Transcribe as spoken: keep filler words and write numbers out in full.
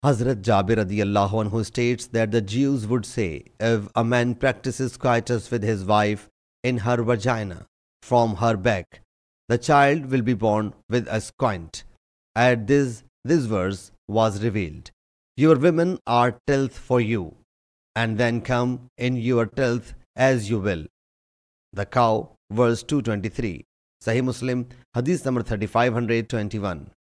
Hazrat Jabir radiyallahu anhu states that the Jews would say, if a man practices coitus with his wife in her vagina from her back, the child will be born with a squint. At this, this verse was revealed. Your women are tilth for you, and then come in your tilth as you will. The cow, verse two twenty-three. Sahih Muslim Hadees number thirty-five twenty-one.